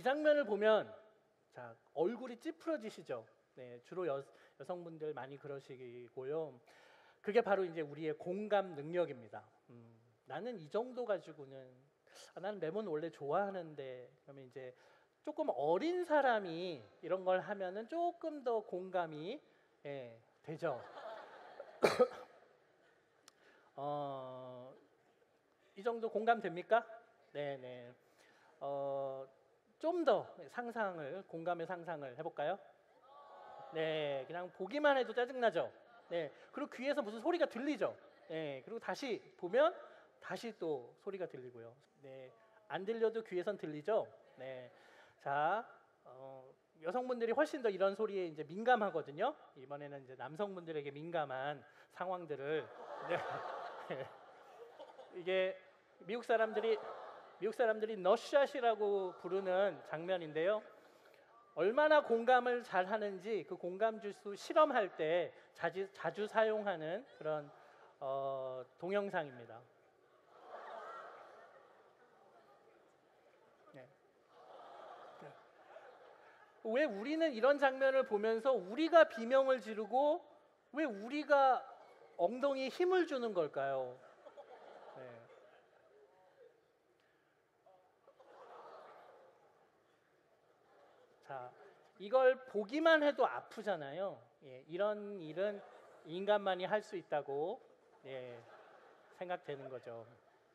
장면을 보면 자, 얼굴이 찌푸러지시죠? 네, 주로 여성분들 많이 그러시고요. 그게 바로 이제 우리의 공감 능력입니다. 나는 이 정도 가지고는 나는 레몬 원래 좋아하는데 그러면 이제 조금 어린 사람이 이런 걸 하면은 조금 더 공감이 되죠. 이 정도 공감됩니까? 네네. 좀 더 공감의 상상을 해볼까요? 네, 그냥 보기만 해도 짜증나죠. 네, 그리고 귀에서 무슨 소리가 들리죠. 네, 그리고 다시 보면 다시 또 소리가 들리고요. 네, 안 들려도 귀에선 들리죠. 네, 자, 여성분들이 훨씬 더 이런 소리에 이제 민감하거든요. 이번에는 이제 남성분들에게 민감한 상황들을 네, 이게 미국 사람들이 너샷이라고 부르는 장면인데요. 얼마나 공감을 잘 하는지 그 공감 지수 실험할 때 자주 사용하는 그런 동영상입니다. 네. 왜 우리는 이런 장면을 보면서 우리가 비명을 지르고 왜 우리가 엉덩이에 힘을 주는 걸까요? 네. 자, 이걸 보기만 해도 아프잖아요. 예, 이런 일은 인간만이 할 수 있다고 생각되는 거죠.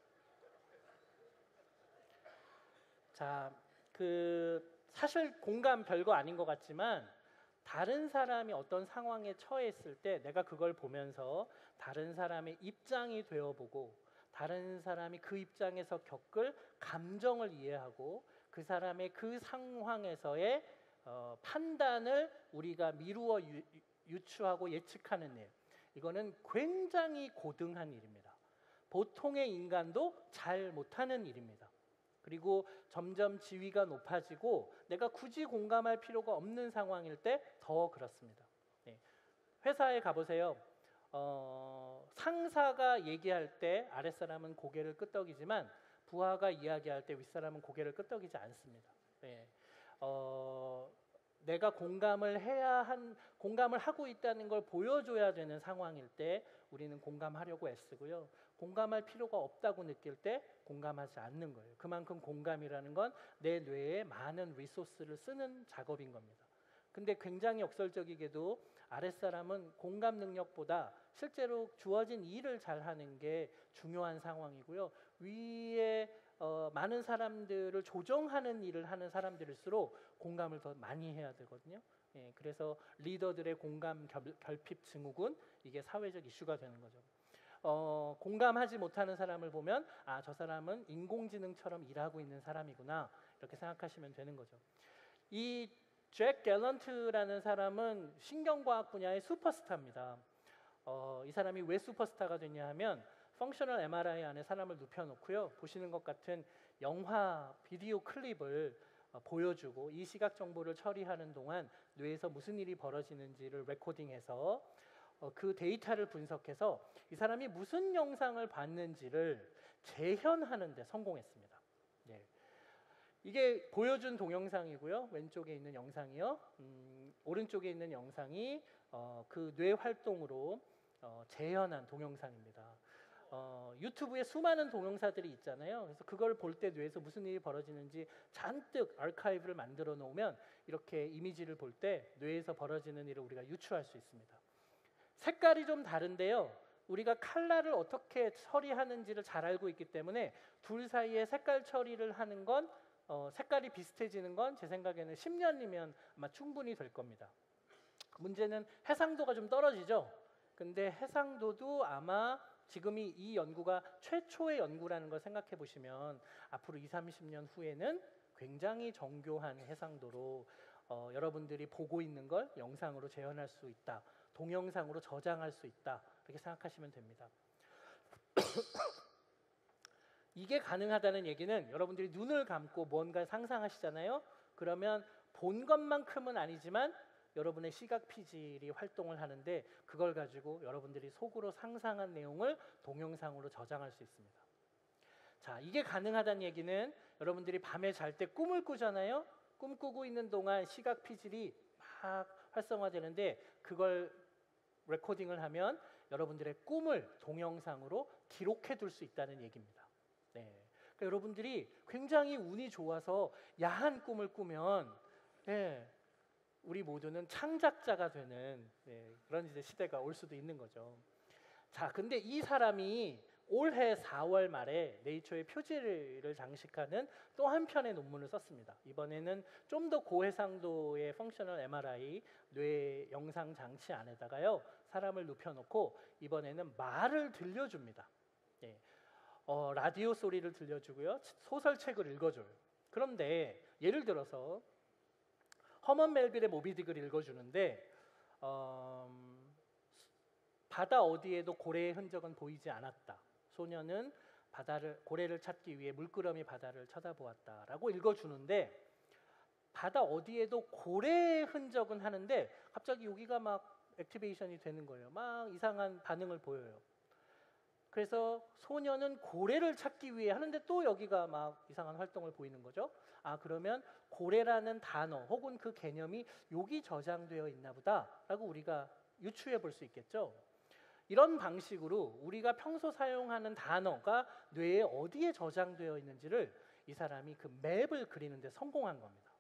자, 사실 공감 별거 아닌 것 같지만 다른 사람이 어떤 상황에 처했을 때 내가 그걸 보면서 다른 사람의 입장이 되어보고 다른 사람이 그 입장에서 겪을 감정을 이해하고 그 사람의 그 상황에서의 판단을 우리가 미루어 유추하고 예측하는 일, 이거는 굉장히 고등한 일입니다. 보통의 인간도 잘 못하는 일입니다. 그리고 점점 지위가 높아지고 내가 굳이 공감할 필요가 없는 상황일 때 더 그렇습니다. 네. 회사에 가보세요. 상사가 얘기할 때 아랫사람은 고개를 끄덕이지만 부하가 이야기할 때 윗사람은 고개를 끄덕이지 않습니다. 네. 내가 공감을 하고 있다는 걸 보여줘야 되는 상황일 때 우리는 공감하려고 애쓰고요. 공감할 필요가 없다고 느낄 때 공감하지 않는 거예요. 그만큼 공감이라는 건 내 뇌에 많은 리소스를 쓰는 작업인 겁니다. 근데 굉장히 역설적이게도 아랫사람은 공감 능력보다 실제로 주어진 일을 잘하는 게 중요한 상황이고요. 위에 많은 사람들을 조정하는 일을 하는 사람들일수록 공감을 더 많이 해야 되거든요. 예, 그래서 리더들의 공감 결핍 증후군, 이게 사회적 이슈가 되는 거죠. 공감하지 못하는 사람을 보면 저 사람은 인공지능처럼 일하고 있는 사람이구나, 이렇게 생각하시면 되는 거죠. 이 잭 갤런트라는 사람은 신경과학 분야의 슈퍼스타입니다. 이 사람이 왜 슈퍼스타가 됐냐 하면 펑셔널 MRI 안에 사람을 눕혀놓고요, 보시는 것 같은 영화 비디오 클립을 보여주고 이 시각 정보를 처리하는 동안 뇌에서 무슨 일이 벌어지는지를 레코딩해서 그 데이터를 분석해서 이 사람이 무슨 영상을 봤는지를 재현하는 데 성공했습니다. 네. 이게 보여준 동영상이고요. 왼쪽에 있는 영상이요. 오른쪽에 있는 영상이 그 뇌 활동으로 재현한 동영상입니다. 유튜브에 수많은 동영상들이 있잖아요. 그래서 그걸 볼 때 뇌에서 무슨 일이 벌어지는지 잔뜩 아카이브를 만들어 놓으면 이렇게 이미지를 볼 때 뇌에서 벌어지는 일을 우리가 유추할 수 있습니다. 색깔이 좀 다른데요. 우리가 컬러를 어떻게 처리하는지를 잘 알고 있기 때문에 둘 사이에 색깔 처리를 하는 건 색깔이 비슷해지는 건 제 생각에는 10년이면 아마 충분히 될 겁니다. 문제는 해상도가 좀 떨어지죠. 근데 해상도도 아마 지금이 이 연구가 최초의 연구라는 걸 생각해 보시면 앞으로 20, 30년 후에는 굉장히 정교한 해상도로 여러분들이 보고 있는 걸 영상으로 재현할 수 있다, 동영상으로 저장할 수 있다, 이렇게 생각하시면 됩니다. 이게 가능하다는 얘기는 여러분들이 눈을 감고 뭔가 상상하시잖아요. 그러면 본 것만큼은 아니지만 여러분의 시각 피질이 활동을 하는데 그걸 가지고 여러분들이 속으로 상상한 내용을 동영상으로 저장할 수 있습니다. 자, 이게 가능하다는 얘기는 여러분들이 밤에 잘 때 꿈을 꾸잖아요. 꿈꾸고 있는 동안 시각 피질이 막 활성화되는데 그걸 레코딩을 하면 여러분들의 꿈을 동영상으로 기록해 둘 수 있다는 얘기입니다. 네. 그러니까 여러분들이 굉장히 운이 좋아서 야한 꿈을 꾸면 우리 모두는 창작자가 되는 그런 이제 시대가 올 수도 있는 거죠. 자, 근데 이 사람이 올해 4월 말에 네이처의 표지를 장식하는 또 한 편의 논문을 썼습니다. 이번에는 좀 더 고해상도의 펑셔널 MRI 뇌 영상 장치 안에다가요 사람을 눕혀놓고 이번에는 말을 들려줍니다. 라디오 소리를 들려주고요, 소설책을 읽어줘요. 그런데 예를 들어서 허먼 멜빌의 모비딕을 읽어주는데 바다 어디에도 고래의 흔적은 보이지 않았다. 소녀는 고래를 찾기 위해 물끄러미 바다를 쳐다보았다라고 읽어주는데 바다 어디에도 고래의 흔적은 하는데 갑자기 여기가 막 액티베이션이 되는 거예요. 막 이상한 반응을 보여요. 그래서 소녀는 고래를 찾기 위해 하는데 또 여기가 막 이상한 활동을 보이는 거죠. 아, 그러면 고래라는 단어 혹은 그 개념이 여기 저장되어 있나 보다라고 우리가 유추해 볼 수 있겠죠. 이런 방식으로 우리가 평소 사용하는 단어가 뇌에 어디에 저장되어 있는지를 이 사람이 그 맵을 그리는데 성공한 겁니다.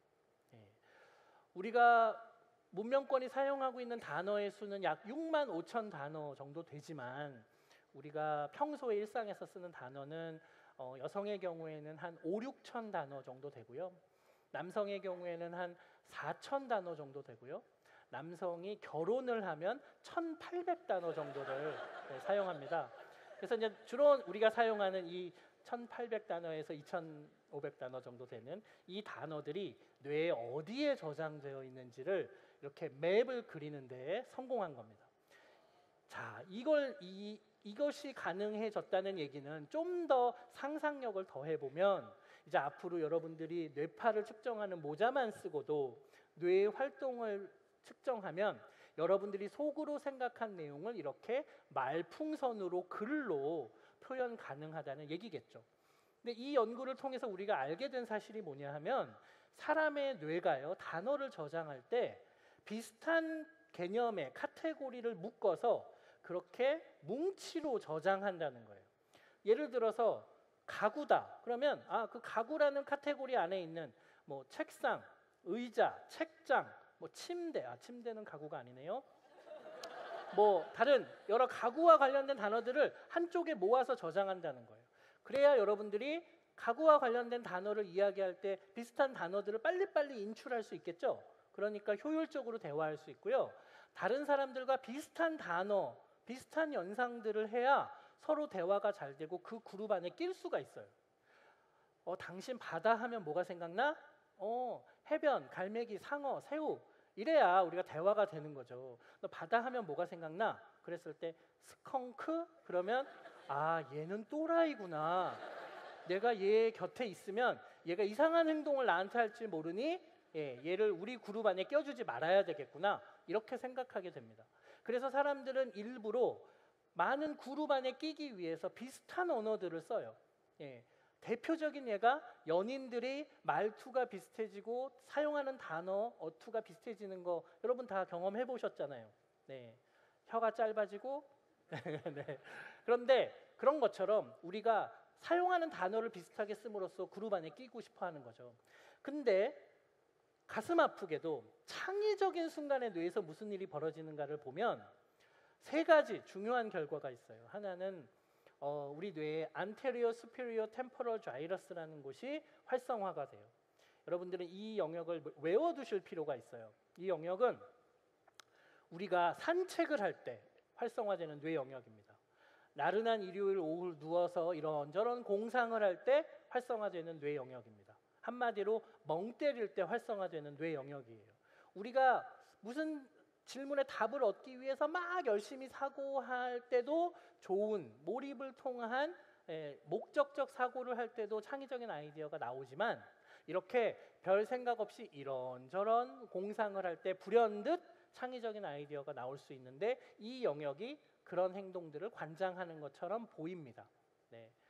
우리가 문명권이 사용하고 있는 단어의 수는 약 6만 5천 단어 정도 되지만 우리가 평소에 일상에서 쓰는 단어는 여성의 경우에는 한 5, 6천 단어 정도 되고요. 남성의 경우에는 한 4천 단어 정도 되고요. 남성이 결혼을 하면 1,800단어 정도를 사용합니다. 그래서 이제 주로 우리가 사용하는 이 1,800단어에서 2,500단어 정도 되는 이 단어들이 뇌에 어디에 저장되어 있는지를 이렇게 맵을 그리는 데 성공한 겁니다. 자, 이것이 가능해졌다는 얘기는 좀 더 상상력을 더해보면 이제 앞으로 여러분들이 뇌파를 측정하는 모자만 쓰고도 뇌의 활동을 측정하면 여러분들이 속으로 생각한 내용을 이렇게 말풍선으로 글로 표현 가능하다는 얘기겠죠. 근데 이 연구를 통해서 우리가 알게 된 사실이 뭐냐 하면 사람의 뇌가요 단어를 저장할 때 비슷한 개념의 카테고리를 묶어서 그렇게 뭉치로 저장한다는 거예요. 예를 들어서 가구다 그러면 그 가구라는 카테고리 안에 있는 뭐 책상, 의자, 책장, 뭐 침대, 침대는 가구가 아니네요. 뭐 다른 여러 가구와 관련된 단어들을 한쪽에 모아서 저장한다는 거예요. 그래야 여러분들이 가구와 관련된 단어를 이야기할 때 비슷한 단어들을 빨리빨리 인출할 수 있겠죠. 그러니까 효율적으로 대화할 수 있고요. 다른 사람들과 비슷한 단어, 비슷한 연상들을 해야 서로 대화가 잘 되고 그 그룹 안에 낄 수가 있어요. 당신 바다 하면 뭐가 생각나? 해변, 갈매기, 상어, 새우 이래야 우리가 대화가 되는 거죠. 너 바다 하면 뭐가 생각나? 그랬을 때 스컹크? 그러면 얘는 또라이구나. 내가 얘 곁에 있으면 얘가 이상한 행동을 나한테 할지 모르니 얘를 우리 그룹 안에 껴주지 말아야 되겠구나. 이렇게 생각하게 됩니다. 그래서 사람들은 일부러 많은 그룹 안에 끼기 위해서 비슷한 언어들을 써요. 대표적인 예가 연인들이 말투가 비슷해지고 사용하는 단어, 어투가 비슷해지는 거 여러분 다 경험해 보셨잖아요. 혀가 짧아지고 네. 그런데 그런 것처럼 우리가 사용하는 단어를 비슷하게 씀으로써 그룹 안에 끼고 싶어 하는 거죠. 근데 가슴 아프게도 창의적인 순간에 뇌에서 무슨 일이 벌어지는가를 보면 세 가지 중요한 결과가 있어요. 하나는 우리 뇌의 anterior superior temporal gyrus라는 곳이 활성화가 돼요. 여러분들은 이 영역을 외워두실 필요가 있어요. 이 영역은 우리가 산책을 할 때 활성화되는 뇌 영역입니다. 나른한 일요일 오후 누워서 이런저런 공상을 할 때 활성화되는 뇌 영역입니다. 한마디로 멍 때릴 때 활성화되는 뇌 영역이에요. 우리가 무슨 질문에 답을 얻기 위해서 막 열심히 사고할 때도 좋은 몰입을 통한 목적적 사고를 할 때도 창의적인 아이디어가 나오지만 이렇게 별 생각 없이 이런저런 공상을 할 때 불현듯 창의적인 아이디어가 나올 수 있는데 이 영역이 그런 행동들을 관장하는 것처럼 보입니다.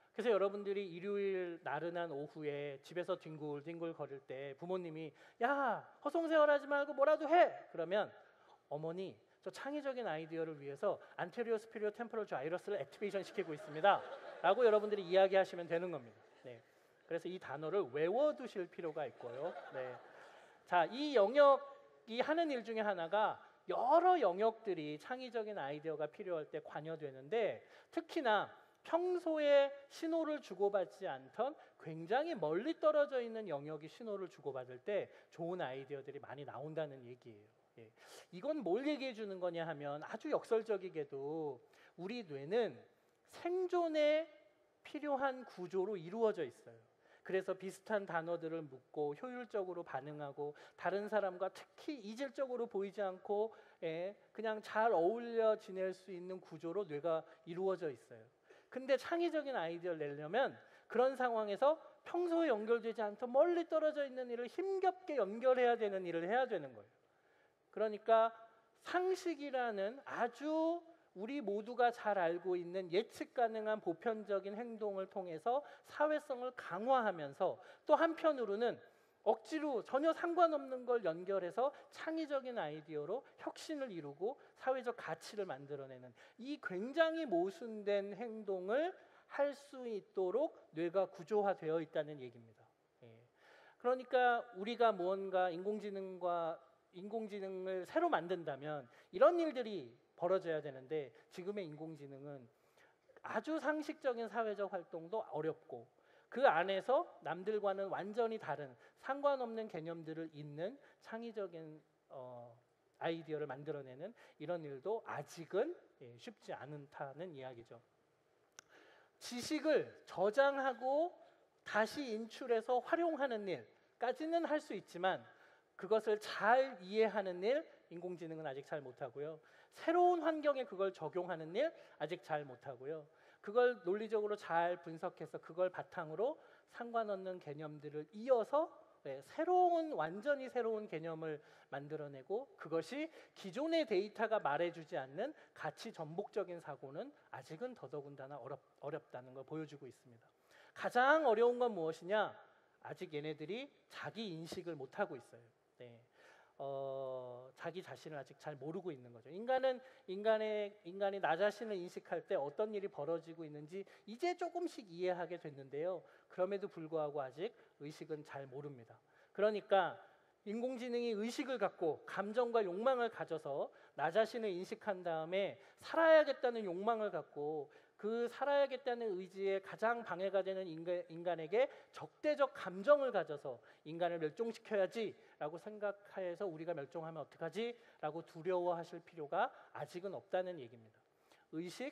그래서 여러분들이 일요일 나른한 오후에 집에서 뒹굴뒹굴 거릴 때 부모님이 야 허송세월하지 말고 뭐라도 해! 그러면 어머니 저 창의적인 아이디어를 위해서 안테리어 스피리어 템포럴 자이러스를 액티베이션 시키고 있습니다 라고 여러분들이 이야기하시면 되는 겁니다. 네. 그래서 이 단어를 외워두실 필요가 있고요. 네. 자, 이 영역이 하는 일 중에 하나가 여러 영역들이 창의적인 아이디어가 필요할 때 관여되는데, 특히나 평소에 신호를 주고받지 않던 굉장히 멀리 떨어져 있는 영역이 신호를 주고받을 때 좋은 아이디어들이 많이 나온다는 얘기예요. 예. 이건 뭘 얘기해 주는 거냐 하면 아주 역설적이게도 우리 뇌는 생존에 필요한 구조로 이루어져 있어요. 그래서 비슷한 단어들을 묻고 효율적으로 반응하고 다른 사람과 특히 이질적으로 보이지 않고 그냥 잘 어울려 지낼 수 있는 구조로 뇌가 이루어져 있어요. 근데 창의적인 아이디어를 내려면 그런 상황에서 평소에 연결되지 않던 멀리 떨어져 있는 일을 힘겹게 연결해야 되는 일을 해야 되는 거예요. 그러니까 상식이라는 아주 우리 모두가 잘 알고 있는 예측 가능한 보편적인 행동을 통해서 사회성을 강화하면서 또 한편으로는 억지로 전혀 상관없는 걸 연결해서 창의적인 아이디어로 혁신을 이루고 사회적 가치를 만들어내는 이 굉장히 모순된 행동을 할 수 있도록 뇌가 구조화되어 있다는 얘기입니다. 그러니까 우리가 무언가 인공지능을 새로 만든다면 이런 일들이 벌어져야 되는데, 지금의 인공지능은 아주 상식적인 사회적 활동도 어렵고 그 안에서 남들과는 완전히 다른 상관없는 개념들을 잇는 창의적인 아이디어를 만들어내는 이런 일도 아직은 쉽지 않다는 이야기죠. 지식을 저장하고 다시 인출해서 활용하는 일까지는 할 수 있지만 그것을 잘 이해하는 일 인공지능은 아직 잘 못하고요. 새로운 환경에 그걸 적용하는 일 아직 잘 못하고요. 그걸 논리적으로 잘 분석해서 그걸 바탕으로 상관없는 개념들을 이어서 완전히 새로운 개념을 만들어내고 그것이 기존의 데이터가 말해주지 않는 가치 전복적인 사고는 아직은 더더군다나 어렵다는 걸 보여주고 있습니다. 가장 어려운 건 무엇이냐? 아직 얘네들이 자기 인식을 못하고 있어요. 네. 자기 자신을 아직 잘 모르고 있는 거죠. 인간이 나 자신을 인식할 때 어떤 일이 벌어지고 있는지 이제 조금씩 이해하게 됐는데요. 그럼에도 불구하고 아직 의식은 잘 모릅니다. 그러니까 인공지능이 의식을 갖고 감정과 욕망을 가져서 나 자신을 인식한 다음에 살아야겠다는 욕망을 갖고 그 살아야겠다는 의지에 가장 방해가 되는 인간에게 적대적 감정을 가져서 인간을 멸종시켜야지 라고 생각해서 우리가 멸종하면 어떡하지? 라고 두려워하실 필요가 아직은 없다는 얘기입니다. 의식,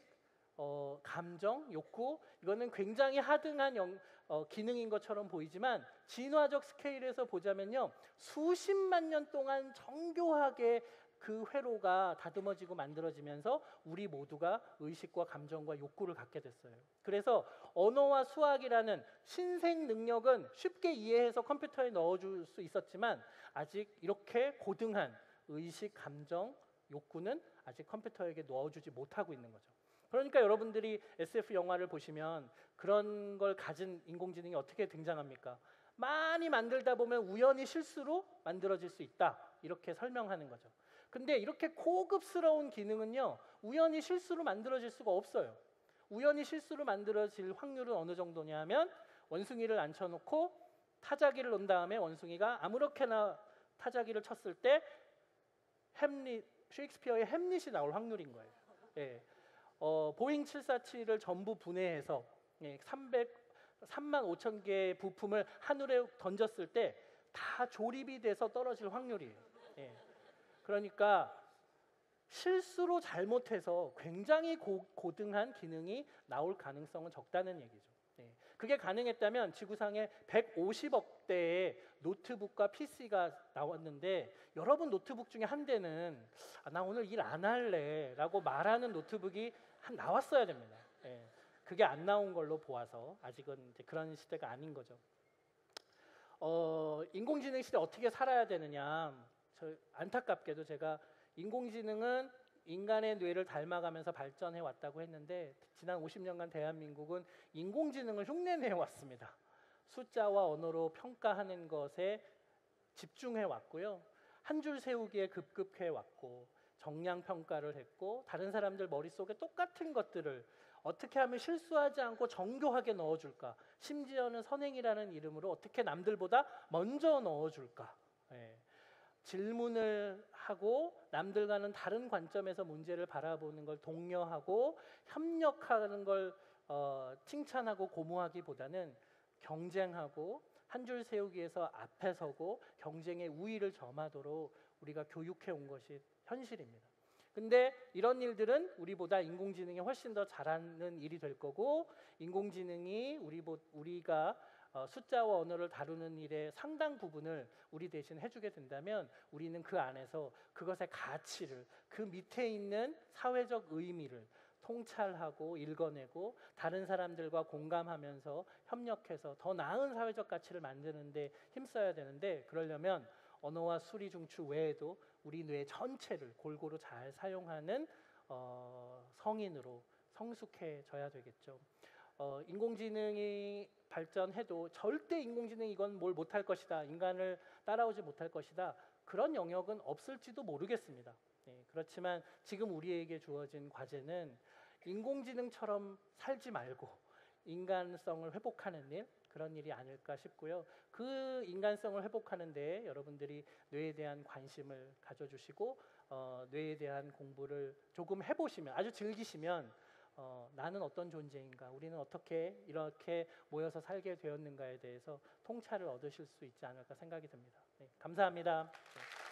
감정, 욕구, 이거는 굉장히 하등한 기능인 것처럼 보이지만 진화적 스케일에서 보자면요, 수십만 년 동안 정교하게 그 회로가 다듬어지고 만들어지면서 우리 모두가 의식과 감정과 욕구를 갖게 됐어요. 그래서 언어와 수학이라는 신생 능력은 쉽게 이해해서 컴퓨터에 넣어줄 수 있었지만 아직 이렇게 고등한 의식, 감정, 욕구는 아직 컴퓨터에게 넣어주지 못하고 있는 거죠. 그러니까 여러분들이 SF 영화를 보시면 그런 걸 가진 인공지능이 어떻게 등장합니까? 많이 만들다 보면 우연히 실수로 만들어질 수 있다, 이렇게 설명하는 거죠. 근데 이렇게 고급스러운 기능은요, 우연히 실수로 만들어질 수가 없어요. 우연히 실수로 만들어질 확률은 어느 정도냐 하면 원숭이를 앉혀놓고 타자기를 놓은 다음에 원숭이가 아무렇게나 타자기를 쳤을 때 셰익스피어의 햄릿이 나올 확률인 거예요. 예. 보잉 747을 전부 분해해서 3만 5천 개의 부품을 하늘에 던졌을 때 다 조립이 돼서 떨어질 확률이에요. 예. 그러니까 실수로 잘못해서 굉장히 고등한 기능이 나올 가능성은 적다는 얘기죠. 네. 그게 가능했다면 지구상에 150억 대의 노트북과 PC가 나왔는데 여러분 노트북 중에 한 대는 나 오늘 일 안 할래 라고 말하는 노트북이 나왔어야 됩니다. 네. 그게 안 나온 걸로 보아서 아직은 이제 그런 시대가 아닌 거죠. 인공지능 시대 어떻게 살아야 되느냐, 안타깝게도 제가 인공지능은 인간의 뇌를 닮아가면서 발전해 왔다고 했는데 지난 50년간 대한민국은 인공지능을 흉내내 왔습니다. 숫자와 언어로 평가하는 것에 집중해 왔고요. 한 줄 세우기에 급급해 왔고 정량 평가를 했고 다른 사람들 머릿속에 똑같은 것들을 어떻게 하면 실수하지 않고 정교하게 넣어줄까, 심지어는 선행이라는 이름으로 어떻게 남들보다 먼저 넣어줄까, 예. 질문을 하고 남들과는 다른 관점에서 문제를 바라보는 걸 독려하고 협력하는 걸 칭찬하고 고무하기보다는 경쟁하고 한 줄 세우기에서 앞에 서고 경쟁의 우위를 점하도록 우리가 교육해 온 것이 현실입니다. 근데 이런 일들은 우리보다 인공지능이 훨씬 더 잘하는 일이 될 거고, 인공지능이 우리가 숫자와 언어를 다루는 일의 상당 부분을 우리 대신 해주게 된다면 우리는 그 안에서 그것의 가치를, 그 밑에 있는 사회적 의미를 통찰하고 읽어내고 다른 사람들과 공감하면서 협력해서 더 나은 사회적 가치를 만드는 데 힘써야 되는데, 그러려면 언어와 수리 중추 외에도 우리 뇌 전체를 골고루 잘 사용하는 성인으로 성숙해져야 되겠죠. 인공지능이 발전해도 절대 인공지능이 이건 뭘 못할 것이다, 인간을 따라오지 못할 것이다, 그런 영역은 없을지도 모르겠습니다. 네, 그렇지만 지금 우리에게 주어진 과제는 인공지능처럼 살지 말고 인간성을 회복하는 일, 그런 일이 아닐까 싶고요. 그 인간성을 회복하는 데 여러분들이 뇌에 대한 관심을 가져주시고 뇌에 대한 공부를 조금 해보시면, 아주 즐기시면 나는 어떤 존재인가, 우리는 어떻게 이렇게 모여서 살게 되었는가에 대해서 통찰을 얻으실 수 있지 않을까 생각이 듭니다. 네, 감사합니다. 네.